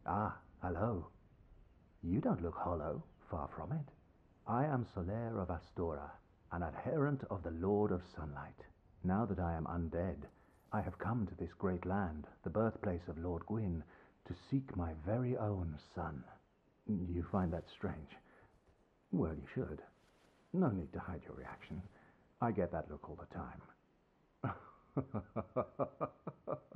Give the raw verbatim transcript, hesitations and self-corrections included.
Ah, hello. You don't look hollow, far from it. I am Solaire of Astora, an adherent of the Lord of Sunlight. Now that I am undead, I have come to this great land, the birthplace of Lord Gwyn, to seek my very own son. You find that strange? Well, you should. No need to hide your reaction. I get that look all the time.